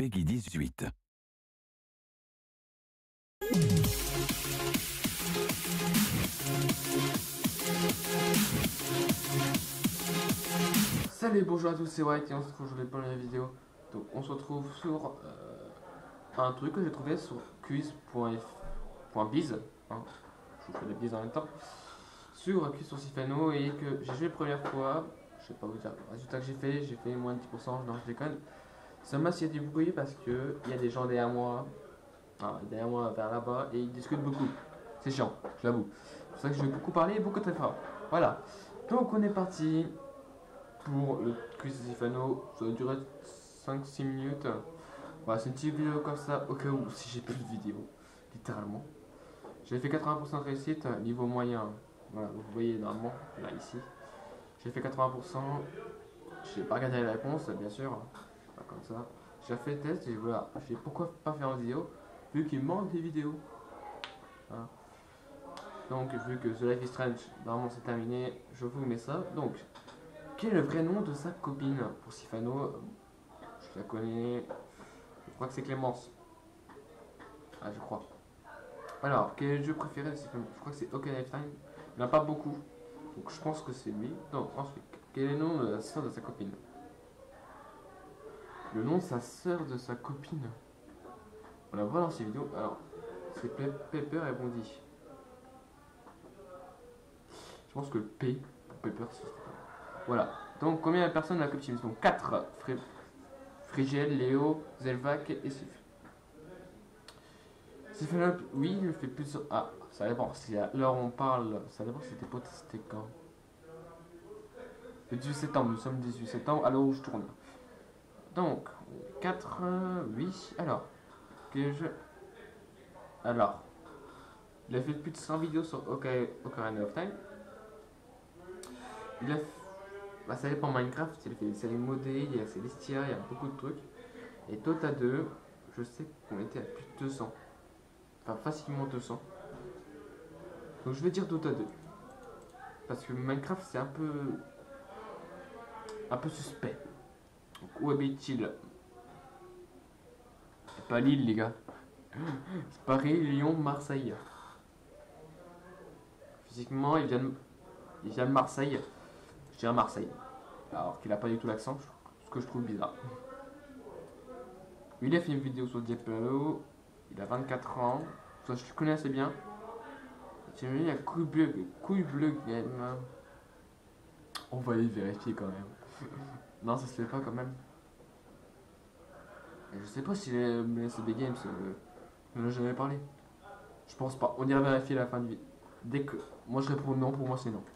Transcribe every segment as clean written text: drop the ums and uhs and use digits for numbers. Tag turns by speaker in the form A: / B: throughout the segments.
A: Peggy 18.
B: Salut, bonjour à tous, c'est White et on se retrouve aujourd'hui pour une nouvelle vidéo. Donc on se retrouve sur un truc que j'ai trouvé sur quiz.biz, hein, je vous fais des bises en même temps, sur quiz sur Sifano et que j'ai joué la première fois. Je sais pas vous dire le résultat que j'ai fait moins de 10%, non je déconne. Seulement s'il y a du bruit parce que il y a des gens derrière moi vers là-bas et ils discutent beaucoup. C'est chiant, je l'avoue. C'est pour ça que je vais beaucoup parler et beaucoup très fort. Voilà. Donc on est parti pour le quiz de Sifano. Ça va durer 5-6 minutes. Voilà, c'est une petite vidéo comme ça au cas où si j'ai pas de vidéo, littéralement. J'ai fait 80% de réussite, niveau moyen. Voilà, vous voyez normalement, là ici. J'ai fait 80%. J'ai pas regardé la réponse, bien sûr. Pas comme ça. J'ai fait le test et voilà. J'ai pourquoi pas faire en vidéo, vu qu'il manque des vidéos. Voilà. Donc, vu que The Life is Strange, normalement c'est terminé, je vous mets ça. Donc, quel est le vrai nom de sa copine pour Sifano? Je la connais. Je crois que c'est Clémence. Ah, je crois. Alors, quel est le jeu préféré de Sifano? Je crois que c'est OK Lifetime. Il n'y en a pas beaucoup. Donc, je pense que c'est lui. Donc, ensuite, quel est le nom de la soeur de sa copine? Le nom de sa soeur de sa copine. On la voit dans ces vidéos. Alors, c'est Pepper et Bondy. Je pense que le P pour Pepper, c'est. Voilà. Donc, combien de personnes la copine? Donc, 4. Frigel, Léo, Zelvac et Sif. Sifano, oui, il le fait plus. Ah, ça dépend. Si à l'heure on parle, ça dépend si c'était potes, c'était quand. Le 18 septembre, nous sommes le 18 septembre, à l'heure où je tourne. Donc, 4, oui. Alors, quel jeu? Alors, il a fait plus de 100 vidéos sur Ocarina of Time. Il a fait. Bah, ça dépend Minecraft, il a fait des séries modées, il y a Celestia, il y a beaucoup de trucs. Et Dota 2, je sais qu'on était à plus de 200. Enfin, facilement 200. Donc, je vais dire Dota 2. Parce que Minecraft, c'est un peu suspect. Donc, où habite-t-il? C'est pas Lille, les gars. C'est Paris, Lyon, Marseille. Physiquement, il vient de Marseille. Je dirais Marseille. Alors qu'il a pas du tout l'accent, ce que je trouve bizarre. Lui, il a fait une vidéo sur Diablo. Il a 24 ans. Ça, je le connais assez bien. C'est lui, il a couille bleu game. On va aller vérifier quand même. Non, ça se fait pas quand même. Et je sais pas si les CB Games on en a jamais parlé. Je pense pas. On ira vérifier à la fin de vie. Dès que. Moi je réponds non, pour moi c'est non.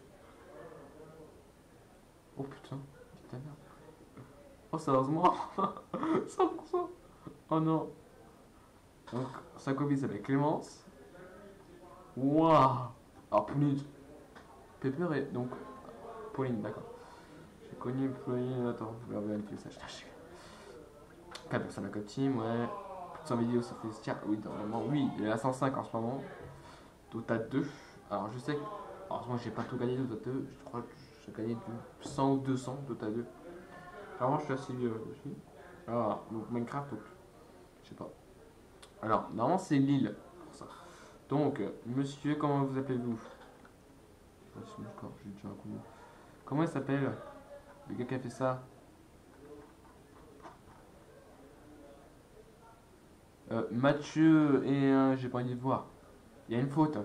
B: Oh putain, putain merde. Oh sérieusement 100%. Oh non. Donc sa copine s'appelle Clémence. Waouh. Alors Pauline. Pepper et donc. Pauline, d'accord. J'ai connu Pauline. Attends, je vais vérifier ça. 4 personnes à team, ouais. Plus de 100 vidéos sur Festia. Oui, normalement, oui, il est à 105 en ce moment. Dota 2. Alors je sais que. Alors moi j'ai pas tout gagné de Dota 2. Je crois que j'ai gagné du 100 ou 200 Dota 2. Vraiment je suis assez vieux dessus. Alors, donc Minecraft, donc, je sais pas. Alors, normalement c'est Lille pour ça. Donc, monsieur, comment vous appelez-vous? J'ai déjà un coup. Comment il s'appelle? Le gars qui a fait ça? Mathieu et j'ai pas envie de voir. Il y a une faute.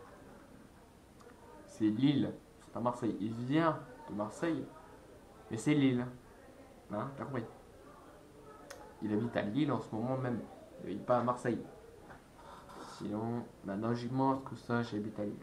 B: C'est Lille, c'est pas Marseille. Il vient de Marseille, mais c'est Lille. Hein, t'as compris? Il habite à Lille en ce moment même. Il habite pas à Marseille. Sinon, bah, logiquement, que ça, j'habite à Lille.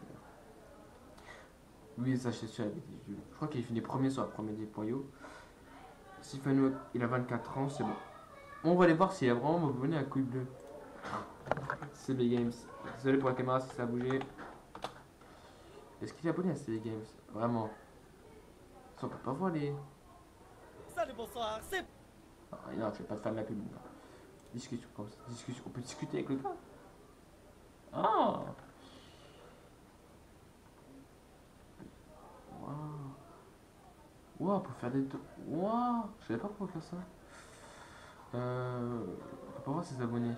B: Oui, ça, c'est sûr, je crois qu'il finit premier sur la première des points. Sifano, il a 24 ans, c'est bon. On va aller voir s'il a vraiment abonné à couille bleue. CB Games. Désolé pour la caméra si ça a bougé. Est-ce qu'il est abonné à CB Games? Vraiment. Ça, on peut pas voir les.
C: Salut, bonsoir, c'est...
B: Ah, non, je vais pas te faire de la pub. Discussion comme ça. Discussion. On peut discuter avec le gars. Ah. Waouh. Waouh, pour faire des... Waouh. Je savais pas pourquoi faire ça. On peut pas voir ses abonnés.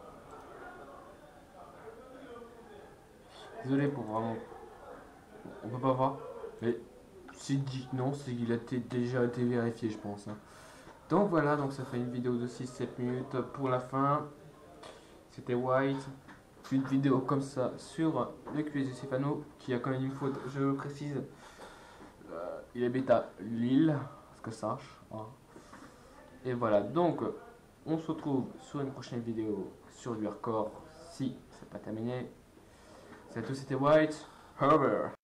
B: Désolé pour vraiment. On peut pas voir. Mais s'il dit que non, c'est qu'il a déjà été vérifié, je pense. Hein. Donc voilà, donc ça fait une vidéo de 6-7 minutes pour la fin. C'était White. Une vidéo comme ça sur le QS de Stefano qui a quand même une faute, je le précise. Il habite à Lille, parce que sache. Hein. Et voilà, donc on se retrouve sur une prochaine vidéo sur du hardcore si c'est pas terminé. C'est tout, c'était White. Over.